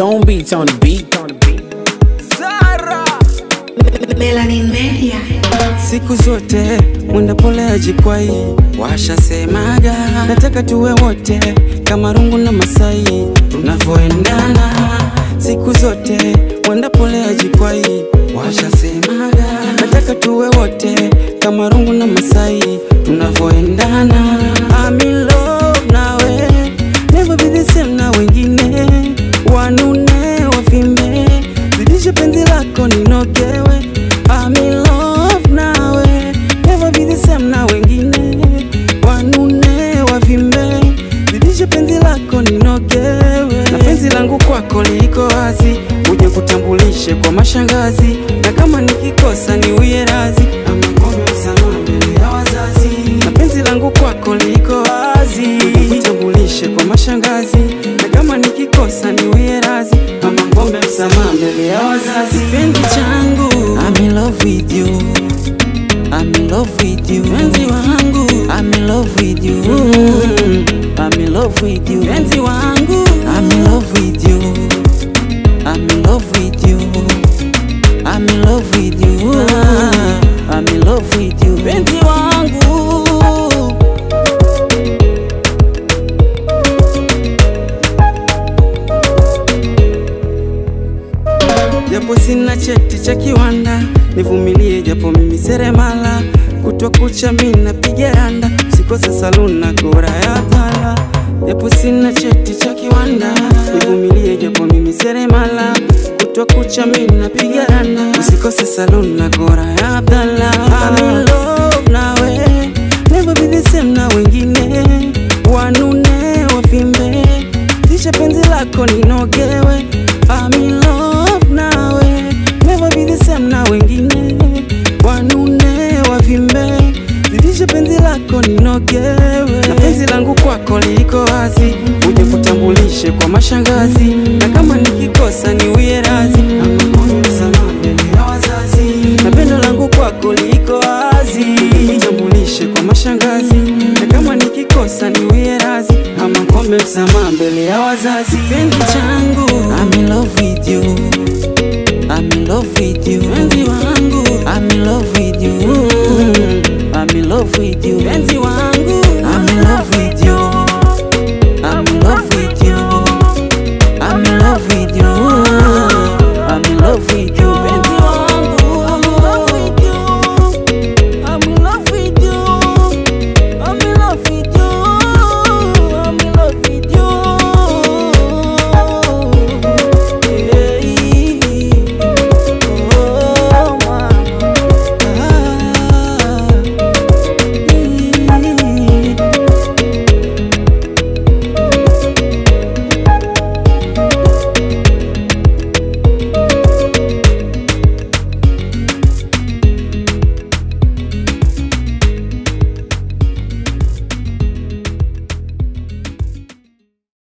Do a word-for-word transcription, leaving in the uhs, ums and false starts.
Stone Beats on the beat. Zara Melanin Media. Siku zote mwenda pole ajikwai, washasemaga nataka tuwe wote kama rungu na Masai tunavyoendana. Siku zote mwenda pole ajikwai, washasemaga nataka tuwe wote kama rungu na Masai tunavyoendana. I'm in love nawe, never be the same na wengine wanune wafimbe, zidisha penzi lako ninogewe. I'm in love nawe, never be the same na wengine wanune wafimbe, zidisha penzi lako ninogewe. Na penzi langu kwako liko wazi, uje kutambulishe kwa mashangazi, na kama nikikosa ni uye razi, ama ngome msamaha mbele ya wazazi. Na penzi langu kwako liko wazi, uje kutambulishe kwa mashangazi, na kama nikikosa ni uye razi, ama ngome msamaha mbele ya wazazi. Penzi changu, I'm in love with you, I'm in love with you. Penzi wangu, I'm in love with you, I'm in love with you. Penzi wangu, I'm in love with you, I'm in love with you, I'm in love with you, I'm in love with you. Penzi wangu, japo sina cheti cha kiwanda, nivumilie japo mimi seremala, kutwa kucha mimi napiga randa, usikose saluni na kora ya tala. Japo sina cheti cha kiwanda, nivumilie japo mimi seremala, kutwa kucha mimi napiga randa, usikose saluni na kora ya tala. I'm in love nawe, never be the same na wengine wanune wafimbe, zisha penzi lako ninogewe. I'm in love